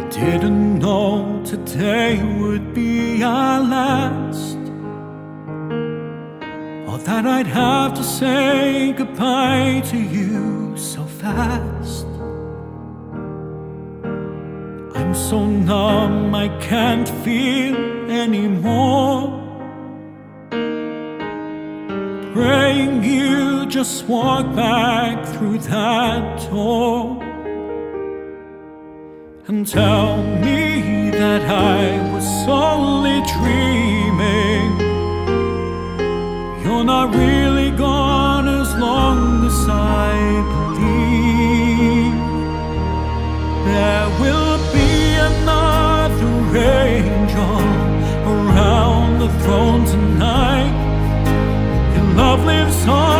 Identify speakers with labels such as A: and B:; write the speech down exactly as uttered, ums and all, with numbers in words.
A: Didn't know today would be our last, or that I'd have to say goodbye to you so fast. I'm so numb I can't feel anymore, praying you just walk back through that door and tell me that I was only dreaming. You're not really gone as long as I believe. There will be another angel around the throne tonight. Your love lives on.